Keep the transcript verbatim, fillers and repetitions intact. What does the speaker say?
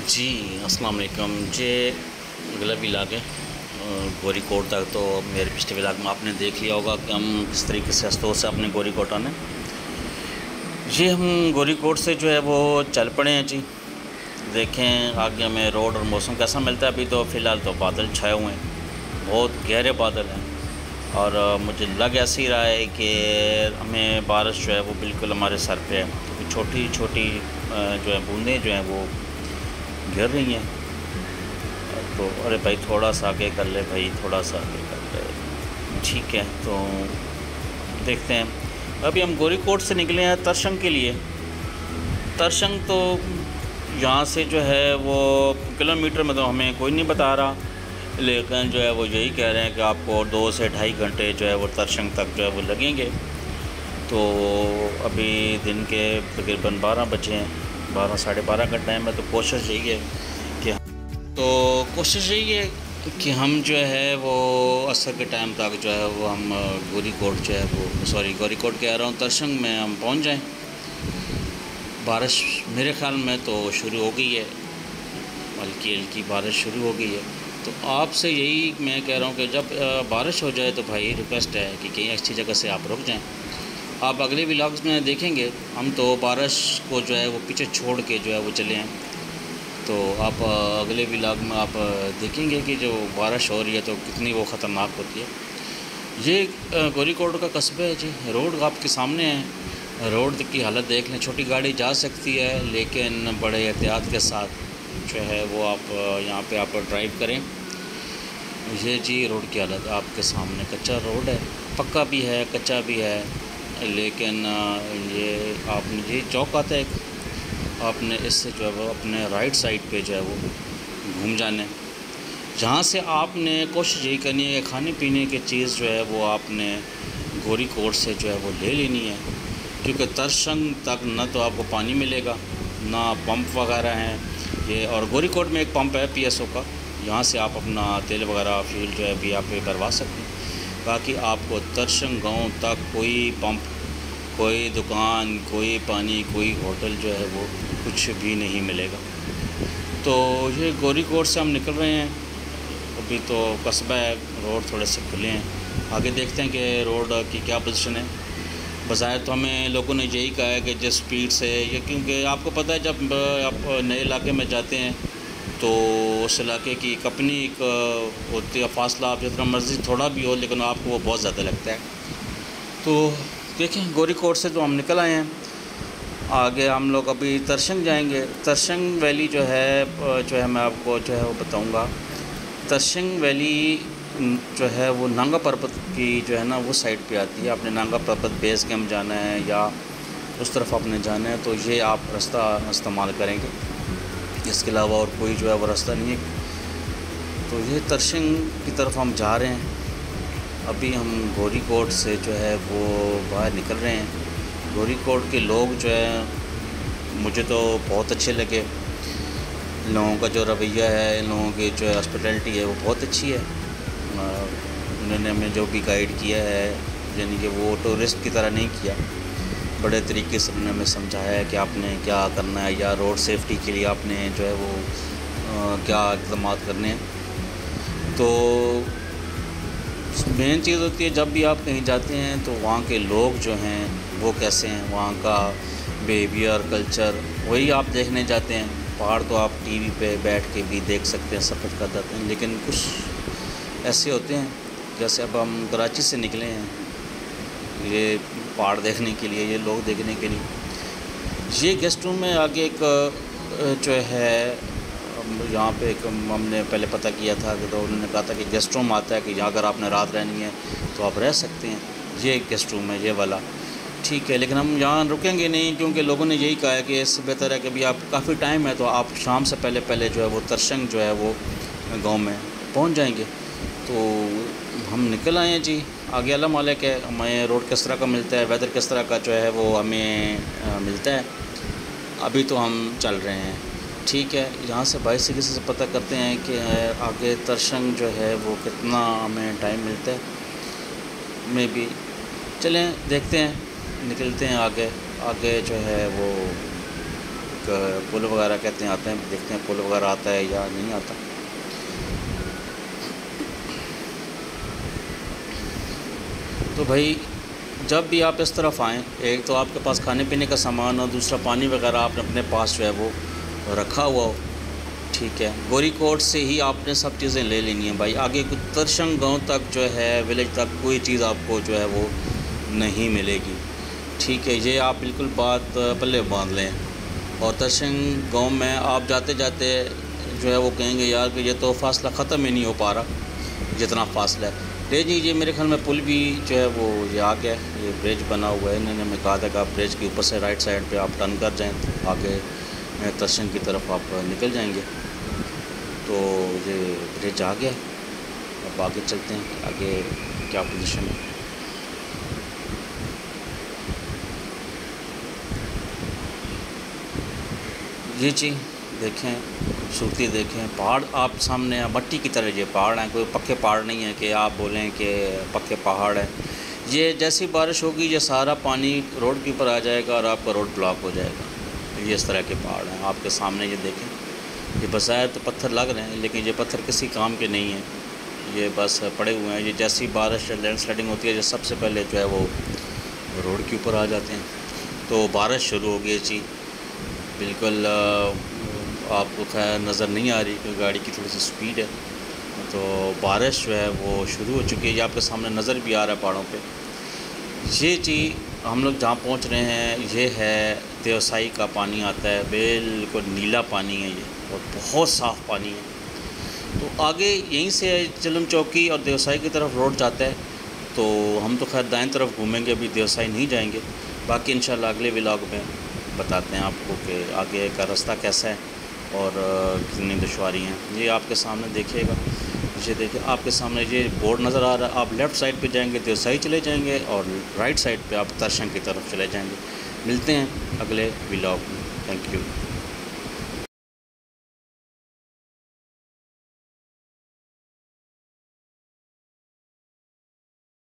जी, अस्सलाम वालेकुम। ये अगला व्लॉग है गोरी कोट तक। तो मेरे पिछले व्लॉग में आपने देख लिया होगा कि हम किस तरीके से अस्तों से अपने गोरी कोट आने। ये हम गोरी कोट से जो है वो चल पड़े हैं जी। देखें आगे हमें रोड और मौसम कैसा मिलता है। अभी तो फ़िलहाल तो बादल छाए हुए हैं, बहुत गहरे बादल हैं और मुझे लग ऐसे ही रहा है कि हमें बारिश जो है वो बिल्कुल हमारे सर पे है, क्योंकि छोटी छोटी जो है बूंदें जो हैं वो गिर रही हैं। तो अरे भाई थोड़ा सा आगे कर ले भाई, थोड़ा सा आगे कर ले। ठीक है, तो देखते हैं। अभी हम गोरी कोट से निकले हैं तरशंग के लिए। तरशंग तो यहाँ से जो है वो किलोमीटर में तो हमें कोई नहीं बता रहा, लेकिन जो है वो यही कह रहे हैं कि आपको दो से ढाई घंटे जो है वो तरशंग तक जो है वो लगेंगे। तो अभी दिन के तकरीबन बारह बजे हैं, बारह साढ़े बारह का टाइम है। तो कोशिश यही है कि तो कोशिश यही है कि हम जो है वो असर के टाइम तक जो है वो हम गोरी कोट जो है वो सॉरी गोरी कोट कह रहा हूँ तरशंग में हम पहुँच जाएं। बारिश मेरे ख़्याल में तो शुरू हो गई है, हल्की हल्की बारिश शुरू हो गई है। तो आपसे यही मैं कह रहा हूँ कि जब बारिश हो जाए तो भाई रिक्वेस्ट है कि कहीं अच्छी जगह से आप रुक जाएं। आप अगले व्लॉग्स में देखेंगे हम तो बारिश को जो है वो पीछे छोड़ के जो है वो चले हैं। तो आप अगले व्लॉग में आप देखेंगे कि जो बारिश हो रही है तो कितनी वो ख़तरनाक होती है। ये गोरी कोट का कस्बा है जी। रोड आपके सामने है, रोड की हालत देख लें। छोटी गाड़ी जा सकती है लेकिन बड़े एहतियात के साथ जो है वो आप यहाँ पे आप ड्राइव करें। ये जी रोड की हालत आपके सामने, कच्चा रोड है, पक्का भी है कच्चा भी है, लेकिन ये आपने ये चौक आता है, आपने इससे जो है वो अपने राइट साइड पे जो है वो घूम जाने। जहाँ से आपने कोशिश यही करनी है कि खाने पीने की चीज़ जो है वो आपने गोरी कोट से जो है वो ले लेनी है, क्योंकि तरशंग तक न तो आपको पानी मिलेगा ना पंप वगैरह हैं ये। और गोरी कोट में एक पंप है पी एस ओ का, यहाँ से आप अपना तेल वगैरह फ्यूल जो है भी आप भरवा सकते हैं। बाकी आपको तरशंग गाँव तक कोई पंप, कोई दुकान, कोई पानी, कोई होटल जो है वो कुछ भी नहीं मिलेगा। तो ये गोरी कोट से हम निकल रहे हैं। अभी तो कस्बा है, रोड थोड़े से खुले हैं। आगे देखते हैं कि रोड की क्या पोजीशन है। बज़ाहिर तो हमें लोगों ने यही कहा है कि जिस स्पीड से ये, क्योंकि आपको पता है जब आप नए इलाके में जाते हैं तो उस इलाके की अपनी एक होती है फासला, आप जितना मर्ज़ी थोड़ा भी हो लेकिन आपको वो बहुत ज़्यादा लगता है। तो देखें गोरी कोट से तो हम निकल आए हैं। आगे हम लोग अभी तरशंग जाएंगे। तरशंग वैली जो है जो है मैं आपको जो है वो बताऊंगा। तरशंग वैली जो है वो नांगा पर्वत की जो है ना वो साइड पे आती है। आपने नांगा पर्वत बेस कैंप जाना है या उस तरफ आपने जाना है तो ये आप रास्ता इस्तेमाल करेंगे, इसके अलावा और कोई जो है वो रास्ता नहीं है। तो ये तरशंग की तरफ हम जा रहे हैं। अभी हम गोरी कोट से जो है वो बाहर निकल रहे हैं। गोरी कोट के लोग जो है मुझे तो बहुत अच्छे लगे। लोगों का जो रवैया है, इन लोगों की जो हॉस्पिटैलिटी है वो बहुत अच्छी है। उन्होंने हमें जो भी गाइड किया है यानी कि वो टूरिस्ट की तरह नहीं किया, बड़े तरीके से उन्होंने हमें समझाया है कि आपने क्या करना है या रोड सेफ्टी के लिए आपने जो है वो आ, क्या इक़दाम करने हैं। तो मेन चीज़ होती है जब भी आप कहीं जाते हैं तो वहाँ के लोग जो हैं वो कैसे हैं, वहाँ का बिहेवियर, कल्चर, वही आप देखने जाते हैं। पहाड़ तो आप टीवी पे बैठ के भी देख सकते हैं, सफ़र कर जाते हैं, लेकिन कुछ ऐसे होते हैं जैसे अब हम कराची से निकले हैं ये पहाड़ देखने के लिए, ये लोग देखने के लिए। ये गेस्ट रूम में आगे एक जो है यहाँ पे एक हमने पहले पता किया था कि तो उन्होंने कहा था कि गेस्ट रूम आता है कि यहाँ अगर आपने रात रहनी है तो आप रह सकते हैं। ये एक गेस्ट रूम है ये वाला, ठीक है, लेकिन हम यहाँ रुकेंगे नहीं क्योंकि लोगों ने यही कहा है कि इससे बेहतर है कि अभी आप काफ़ी टाइम है तो आप शाम से पहले पहले जो है वो तरशंग जो है वो गांव में पहुँच जाएंगे। तो हम निकल आए हैं जी। आगे अल्लाह मालिक है हमें रोड किस तरह का मिलता है, वेदर किस तरह का जो है वो हमें मिलता है। अभी तो हम चल रहे हैं, ठीक है। यहाँ से बाईस से किसी से पता करते हैं कि आगे तरशंग जो है वो कितना हमें टाइम मिलता है। मे बी चलें देखते हैं, निकलते हैं आगे। आगे जो है वो एक पुल वगैरह कहते हैं आते हैं, देखते हैं पुल वगैरह आता है या नहीं आता। तो भाई जब भी आप इस तरफ आएँ, एक तो आपके पास खाने पीने का सामान और दूसरा पानी वगैरह आपने अपने पास जो है वो रखा हुआ हो, ठीक है। गोरीकोट से ही आपने सब चीज़ें ले लेनी है भाई। आगे कुछ तरशंग गांव तक जो है, विलेज तक कोई चीज़ आपको जो है वो नहीं मिलेगी, ठीक है। ये आप बिल्कुल बात पल्ले बांध लें। और तरशंग गांव में आप जाते जाते जो है वो कहेंगे यार कि ये तो फासला ख़त्म ही नहीं हो पा रहा जितना फासला है। ले जी, ये मेरे ख्याल में पुल भी जो है वो ये आ गया, ये ब्रिज बना हुआ है। इन्होंने हमें कहा था कि आप ब्रिज के ऊपर से राइट साइड पे आप टर्न कर जाएं तो आगे तरशंग की तरफ आप निकल जाएंगे। तो ये ब्रिज आ गया, अब आगे चलते हैं आगे क्या पोजीशन है। ये जी देखें, खूबसूरती देखें, पहाड़ आप सामने मट्टी की तरह ये पहाड़ हैं, कोई पक्के पहाड़ नहीं है कि आप बोलें कि पक्के पहाड़ हैं। ये जैसी बारिश होगी ये सारा पानी रोड के ऊपर आ जाएगा और आपका रोड ब्लॉक हो जाएगा। ये इस तरह के पहाड़ हैं आपके सामने, ये देखें। ये बज़ाहिर तो पत्थर लग रहे हैं लेकिन ये पत्थर किसी काम के नहीं हैं, ये बस पड़े हुए हैं। ये जैसी बारिश लैंड स्लाइडिंग होती है, ये सबसे पहले जो है वो रोड के ऊपर आ जाते हैं। तो बारिश शुरू हो गई जी, बिल्कुल आपको खैर नज़र नहीं आ रही क्योंकि गाड़ी की थोड़ी सी स्पीड है। तो बारिश जो है वो शुरू हो चुकी है, ये आपके सामने नज़र भी आ रहा है पहाड़ों पे। ये जी हम लोग जहाँ पहुँच रहे हैं ये है देवसाई का पानी आता है, बिल्कुल नीला पानी है ये और बहुत साफ़ पानी है। तो आगे यहीं से चिलम चौकी और देवसाई की तरफ रोड जाता है। तो हम तो खैर दाएं तरफ घूमेंगे, अभी देवसाई नहीं जाएंगे। बाकी इंशाल्लाह अगले व्लॉग में बताते हैं आपको कि आगे का रास्ता कैसा है और कितनी दुश्वारी हैं। ये आपके सामने देखिएगा, ये देखिए आपके सामने ये बोर्ड नज़र आ रहा है। आप लेफ़्ट साइड पे जाएंगे देवसाई चले जाएंगे और राइट साइड पे आप तरशंग की तरफ चले जाएंगे। मिलते हैं अगले व्लॉग में, थैंक यू।